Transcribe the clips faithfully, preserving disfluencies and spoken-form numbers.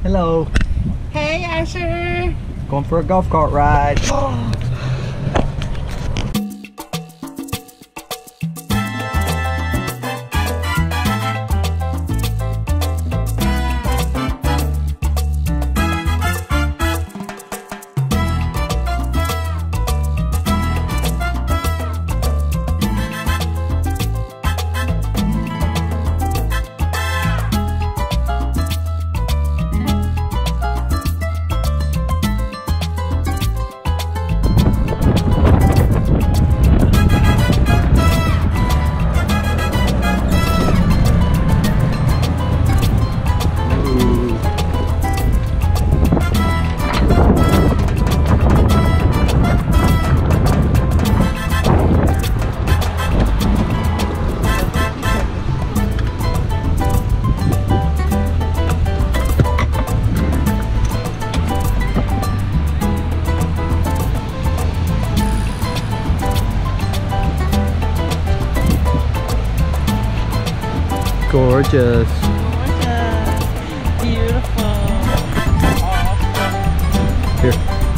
Hello. Hey, Asher. Going for a golf cart ride. Gorgeous. Gorgeous. Beautiful. Awesome. Here.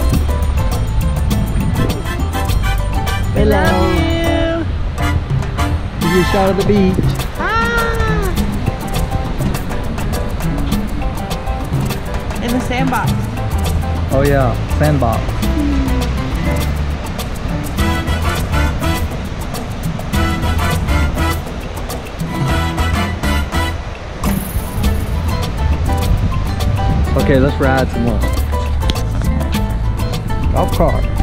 We Hello. love you. Give you a shot of the beach. Ah. In the sandbox. Oh yeah, sandbox. Okay, let's ride some more. Golf cart.